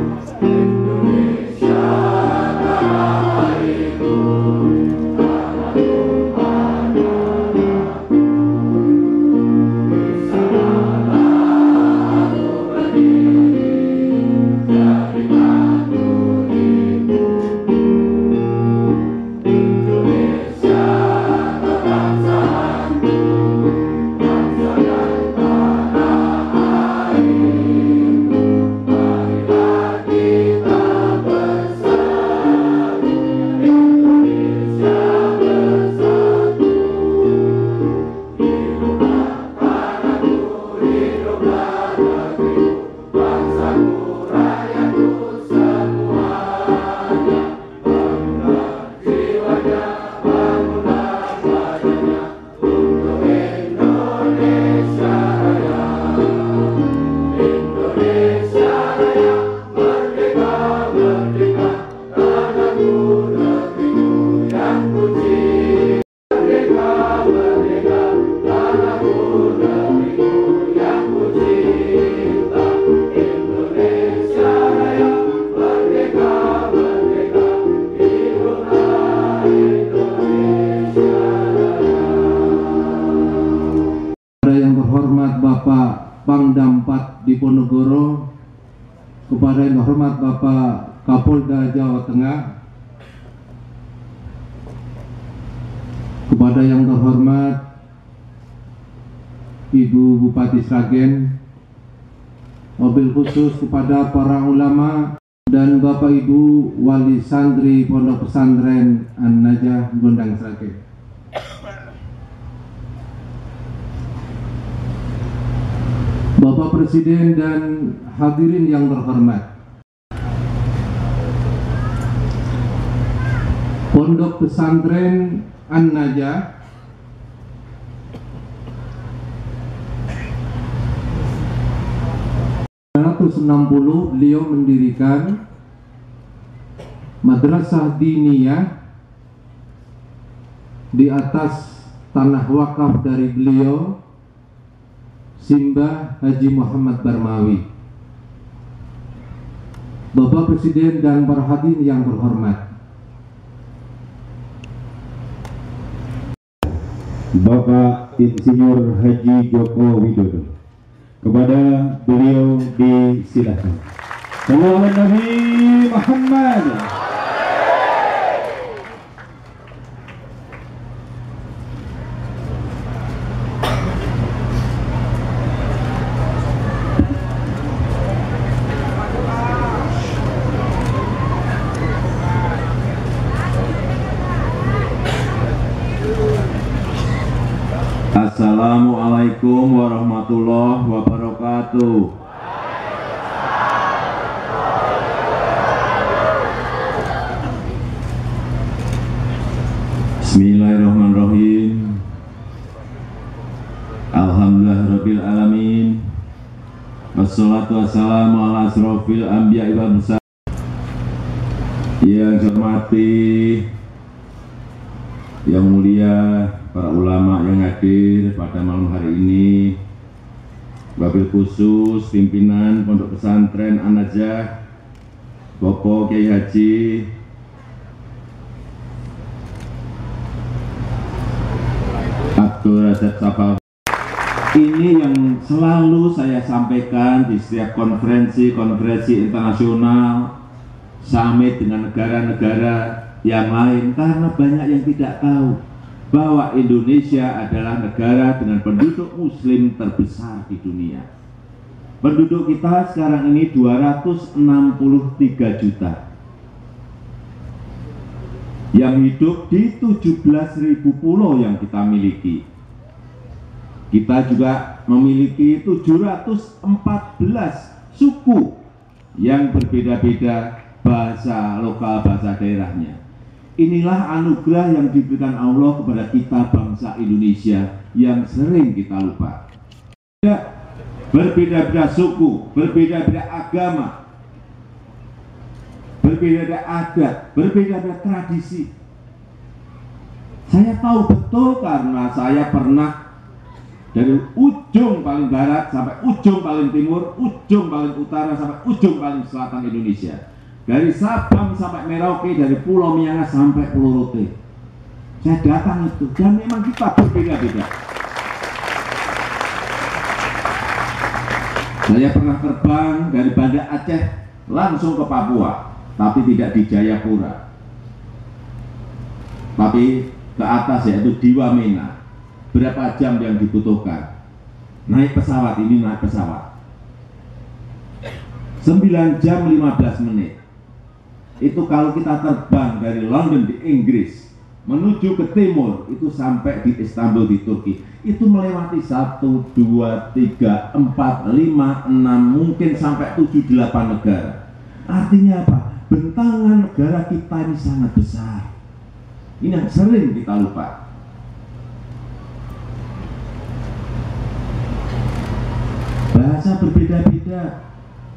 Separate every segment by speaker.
Speaker 1: Pangdam 4 Diponegoro, kepada yang terhormat Bapak Kapolda Jawa Tengah, kepada yang terhormat Ibu Bupati Sragen, mobil khusus kepada para ulama dan Bapak Ibu Wali Santri Pondok Pesantren An-Najah Gondang Sragen. Bapak Presiden dan hadirin yang terhormat, Pondok Pesantren An-Najah beliau mendirikan madrasah diniyah di atas tanah wakaf dari beliau, Simbah Haji Muhammad Barmawi. Bapak Presiden dan para hadirin yang terhormat,
Speaker 2: Bapak Insinyur Haji Joko Widodo, kepada beliau disilakan. Sallallahu Nabi Muhammad. Assalamualaikum warahmatullahi wabarakatuh. Bismillahirrahmanirrahim. Alhamdulillahirabbil alamin. Wassalatu wassalamu ala asrofil anbiya'i wal mursalin. Yang saya hormati, yang mulia para ulama yang hadir pada malam hari ini, wabil khusus pimpinan Pondok Pesantren An-Najah, Bapak Kiai Haji Abdul Razak Sapal. Ini yang selalu saya sampaikan di setiap konferensi internasional, summit dengan negara-negara yang lain, karena banyak yang tidak tahu bahwa Indonesia adalah negara dengan penduduk muslim terbesar di dunia. Penduduk kita sekarang ini 263 juta yang hidup di 17.000 pulau yang kita miliki. Kita juga memiliki 714 suku yang berbeda-beda bahasa lokal, bahasa daerahnya. Inilah anugerah yang diberikan Allah kepada kita bangsa Indonesia yang sering kita lupa. Berbeda-beda suku, berbeda-beda agama, berbeda-beda adat, berbeda-beda tradisi. Saya tahu betul karena saya pernah dari ujung paling barat sampai ujung paling timur, ujung paling utara sampai ujung paling selatan Indonesia. Dari Sabang sampai Merauke, dari Pulau Miangas sampai Pulau Rote. Saya datang itu, dan memang kita berbeda-beda. Saya pernah terbang dari Banda Aceh langsung ke Papua, tapi tidak di Jayapura, tapi ke atas, yaitu di Wamena. Berapa jam yang dibutuhkan? Naik pesawat, ini naik pesawat 9 jam 15 menit. Itu kalau kita terbang dari London di Inggris menuju ke timur, itu sampai di Istanbul di Turki, itu melewati 1, 2, 3, 4, 5, 6, mungkin sampai 7, 8 negara. Artinya apa? Bentangan negara kita ini sangat besar. Ini yang sering kita lupa. Bahasa berbeda-beda.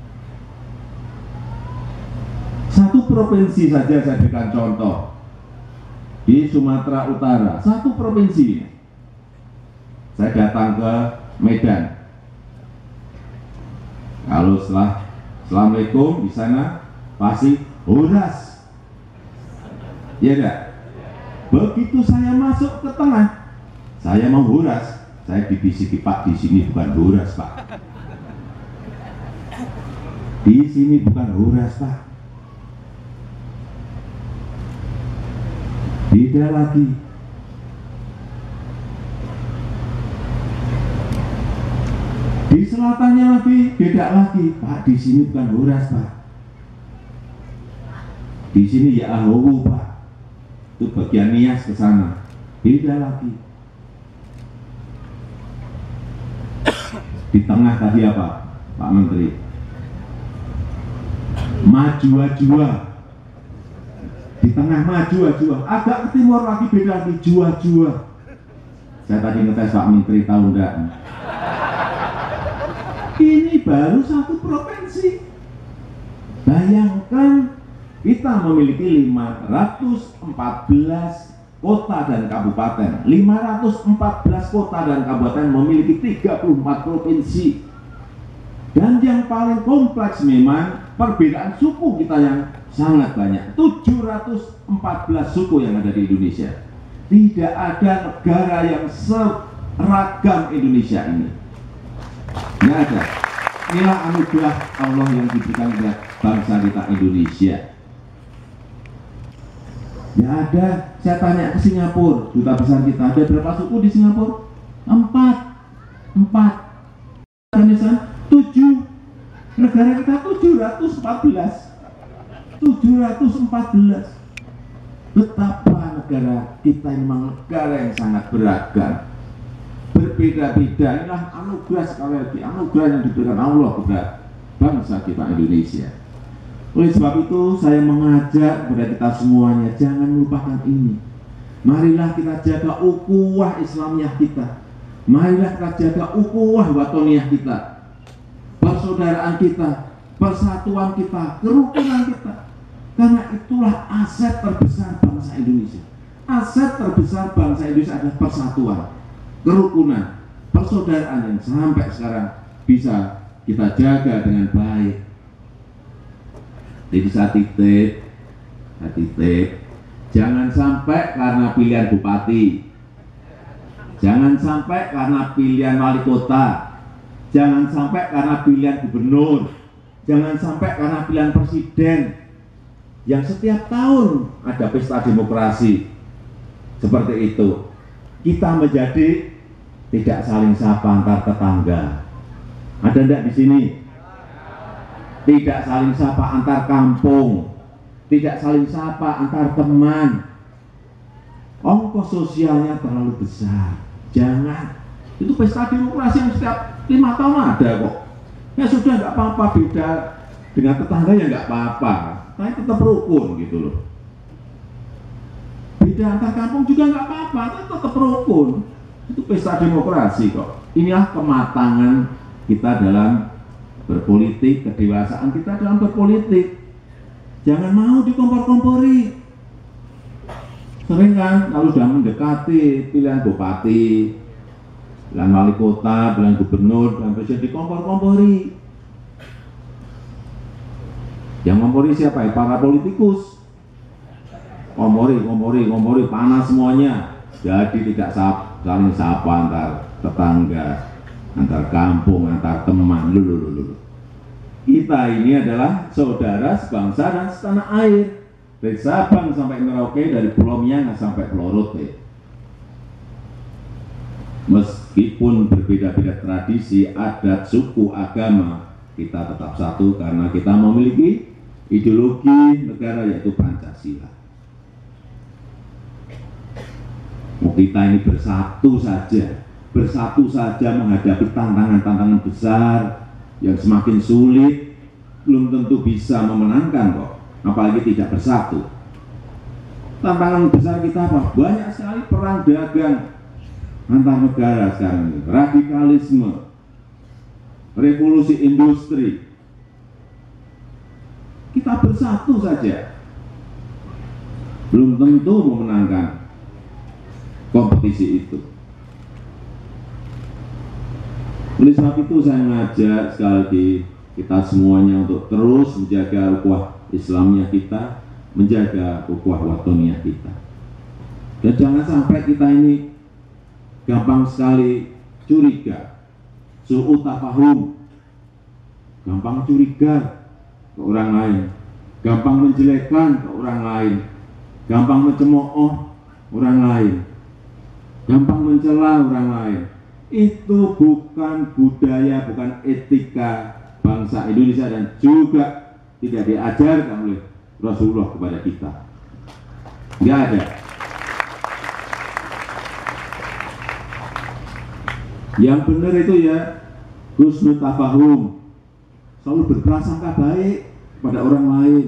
Speaker 2: Satu provinsi saja saya berikan contoh. Di Sumatera Utara, satu provinsi. Saya datang ke Medan. Kalau setelah Assalamualaikum di sana pasti horas. Ya enggak? Begitu saya masuk ke tengah, saya mau horas. Saya dibisiki, Pak, di sini bukan horas, Pak. Di sini bukan horas, Pak. Beda lagi. Di selatannya lagi, beda lagi. Pak, di sini bukan horas, Pak. Di sini ya Ahowo, Pak. Itu bagian Nias ke sana. Beda lagi. Di tengah tadi apa, Pak Menteri? Maju-jua. Di tengah maju-jua. Agak ke timur lagi, beda lagi, jua-jua. Saya tadi ngetes Pak Menteri, tahu enggak? Ini baru satu provinsi. Bayangkan kita memiliki 514 kota dan kabupaten. 514 kota dan kabupaten memiliki 34 provinsi. Dan yang paling kompleks memang perbedaan suku kita yang sangat banyak. 714 suku yang ada di Indonesia. Tidak ada negara yang seragam Indonesia ini. Tidak ada. Inilah anugerah Allah yang diberikan kepada bangsa kita Indonesia. Ya ada, saya tanya ke Singapura, duta besar kita, ada berapa suku di Singapura? 4. Indonesia 7. Negara kita 714. Betapa negara kita ini memang negara yang sangat beragam, berbeda-beda. Inilah anugerah, sekali lagi anugerah yang diberikan Allah kepada bangsa kita Indonesia. Oleh sebab itu saya mengajak kepada kita semuanya, jangan melupakan ini. Marilah kita jaga ukhuwah Islamiyah kita. Marilah kita jaga ukhuwah watoniyah kita, persaudaraan kita, persatuan kita, kerukunan kita. Karena itulah aset terbesar bangsa Indonesia. Aset terbesar bangsa Indonesia adalah persatuan, kerukunan, persaudaraan yang sampai sekarang bisa kita jaga dengan baik. Jadi saya titip, jangan sampai karena pilihan bupati, jangan sampai karena pilihan wali kota, jangan sampai karena pilihan gubernur, jangan sampai karena pilihan presiden, yang setiap tahun ada pesta demokrasi seperti itu, kita menjadi tidak saling sapa antar tetangga. Ada enggak di sini? Tidak saling sapa antar kampung, tidak saling sapa antar teman. Ongkos sosialnya terlalu besar. Jangan. Itu pesta demokrasi yang setiap 5 tahun ada kok. Ya sudah, nggak apa-apa, beda dengan tetangga ya nggak apa-apa. Tapi tetap rukun gitu loh. Beda antar kampung juga nggak apa-apa, tetap rukun. Itu pesta demokrasi kok. Inilah kematangan kita dalam berpolitik, kedewasaan kita dalam berpolitik. Jangan mau dikompor-kompori. Sering kan kalau sudah mendekati pilihan bupati, pilihan wali kota, pilihan gubernur, pilihan presiden dikompor-kompori. Yang ngompori siapa ya? Para politikus. Kompori, panas semuanya. Jadi tidak saling sapa antar tetangga, antar kampung, antar teman. Lulu. Kita ini adalah saudara sebangsa dan setanah air. Dari Sabang sampai Merauke, dari Pulau Miangas sampai Pulau Rote. Meskipun berbeda-beda tradisi, adat, suku, agama, kita tetap satu karena kita memiliki ideologi negara yaitu Pancasila. Kita ini bersatu saja menghadapi tantangan-tantangan besar yang semakin sulit, belum tentu bisa memenangkan kok, apalagi tidak bersatu. Tantangan besar kita apa? Banyak sekali perang dagang antar negara sekarang ini, radikalisme, revolusi industri. Kita bersatu saja, belum tentu memenangkan kompetisi itu. Oleh sebab itu saya mengajak sekali lagi kita semuanya untuk terus menjaga ukhuwah Islamiyah kita, menjaga ukhuwah watoniyah kita. Dan jangan sampai kita ini gampang sekali curiga, su'u tafahum, gampang curiga ke orang lain, gampang menjelekkan ke orang lain, gampang mencemooh orang lain, gampang mencela orang lain. Itu bukan budaya, bukan etika bangsa Indonesia dan juga tidak diajarkan oleh Rasulullah kepada kita. Nggak ada. Yang benar itu ya husnul tafahum, selalu berprasangka baik pada orang lain,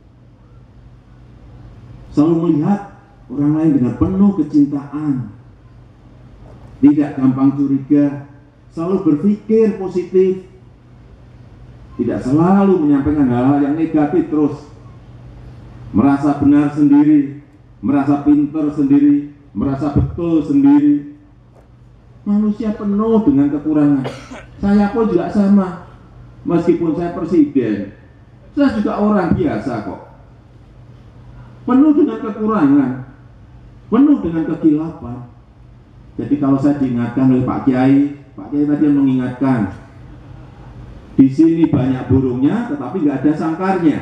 Speaker 2: selalu melihat orang lain dengan penuh kecintaan, tidak gampang curiga, selalu berpikir positif, tidak selalu menyampaikan hal-hal yang negatif terus, merasa benar sendiri, merasa pintar sendiri, merasa betul sendiri. Manusia penuh dengan kekurangan. Saya pun juga sama, meskipun saya presiden, saya juga orang biasa kok, penuh dengan kekurangan, penuh dengan kekilapan. Jadi kalau saya diingatkan oleh Pak Kiai tadi mengingatkan, di sini banyak burungnya, tetapi nggak ada sangkarnya.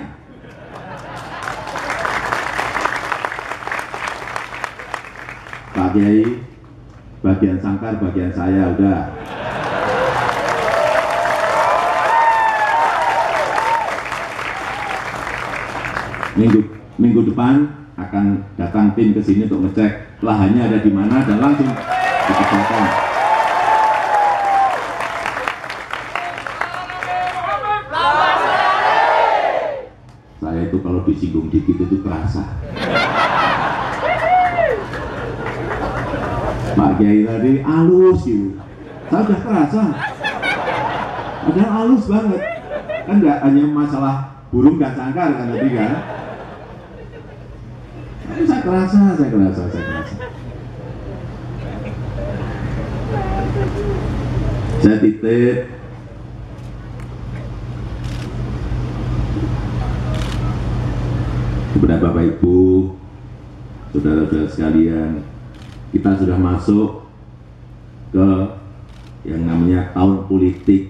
Speaker 2: Pak Kiai, bagian sangkar, bagian saya udah. Minggu depan akan datang tim ke sini untuk ngecek lahannya ada di mana dan langsung dikerjakan. Saya itu kalau disinggung dikit itu kerasa. Pak Kiai tadi halus gitu, saya udah kerasa, ada halus banget, kan nggak hanya masalah burung dan sangkar kan tadi kan. Tapi saya kerasa. Saya titip kepada Bapak Ibu, saudara-saudara sekalian, kita sudah masuk ke yang namanya tahun politik.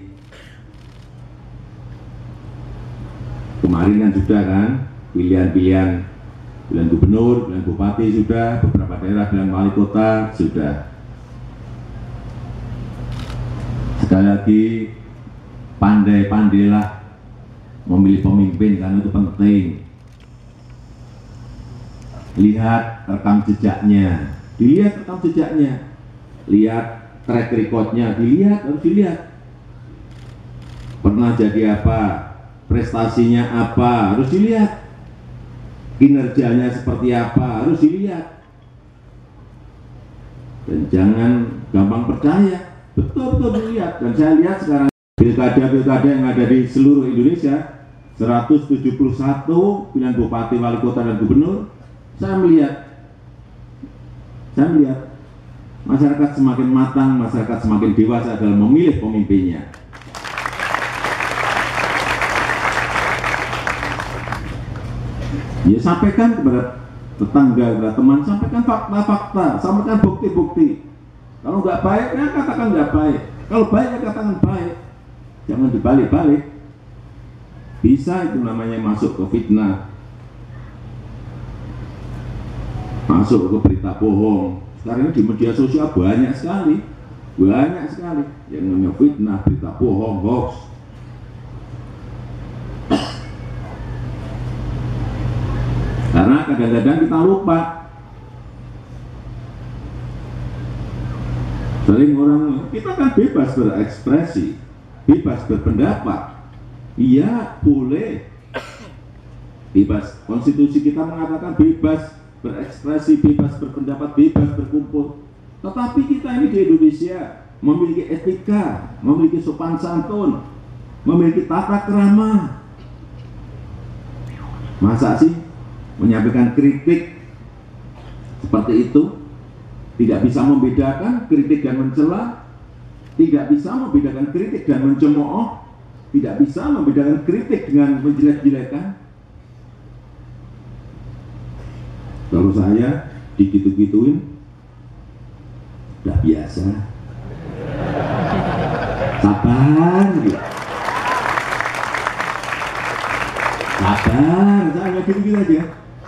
Speaker 2: Kemarin kan sudah kan pilihan gubernur, pilihan bupati sudah, beberapa daerah pilihan wali kota sudah. Sekali lagi, pandai-pandailah memilih pemimpin karena itu penting. Lihat rekam jejaknya, dilihat rekam jejaknya, lihat track recordnya, harus dilihat. Pernah jadi apa, prestasinya apa, harus dilihat. Kinerjanya seperti apa, harus dilihat. Dan jangan gampang percaya, betul-betul dilihat. Dan saya lihat sekarang pilkada yang ada di seluruh Indonesia, 171 pilihan bupati, wali kota, dan gubernur, saya melihat Masyarakat semakin matang, masyarakat semakin dewasa dalam memilih pemimpinnya. Ya, sampaikan kepada tetangga, kepada teman, sampaikan fakta-fakta, sampaikan bukti-bukti. Kalau nggak baik, ya katakan nggak baik. Kalau baik, ya katakan baik. Jangan dibalik-balik. Bisa itu namanya masuk ke fitnah, masuk ke berita bohong. Sekarang ini di media sosial banyak sekali yang namanya fitnah, berita bohong, hoax. Karena kadang-kadang kita lupa. Sering orang, kita kan bebas berekspresi, bebas berpendapat. Iya, boleh. Bebas. Konstitusi kita mengatakan bebas berekspresi, bebas berpendapat, bebas berkumpul. Tetapi kita ini di Indonesia memiliki etika, memiliki sopan santun, memiliki tata krama. Masa sih menyampaikan kritik seperti itu tidak bisa membedakan kritik dan mencela, tidak bisa membedakan kritik dan mencemooh, tidak bisa membedakan kritik dengan menjelek-jelekan. Kalau saya digitu-gituin udah biasa, sabar gitu. Sabar, saya gitu-gitu aja.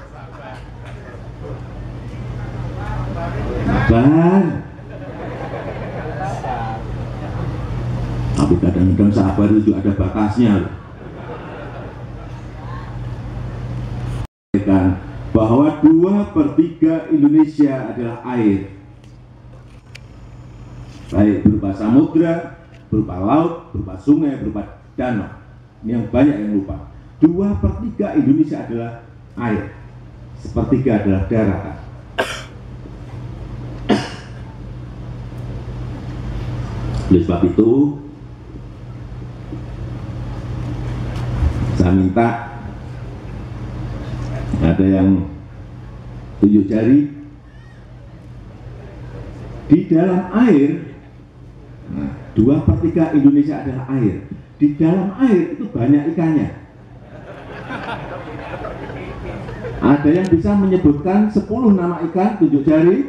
Speaker 2: Sabar. Tapi kadang-kadang sabar itu ada batasnya. Bahwa 2/3 Indonesia adalah air, baik berupa samudra, berupa laut, berupa sungai, berupa danau. Ini yang banyak yang lupa. 2/3 Indonesia adalah air, 1/3 adalah daratan. Oleh sebab itu, saya minta ada yang tunjuk jari di dalam air. Nah, 2/3 Indonesia adalah air. Di dalam air itu banyak ikannya. Ada yang bisa menyebutkan 10 nama ikan, tunjuk jari.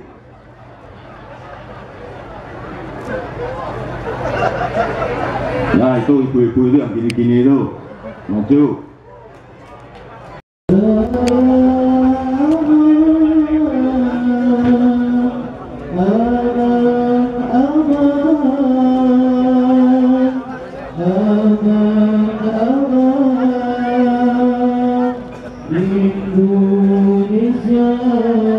Speaker 2: Ya, itu ibu-ibu itu yang gini-gini itu. Maju.
Speaker 3: Indonesia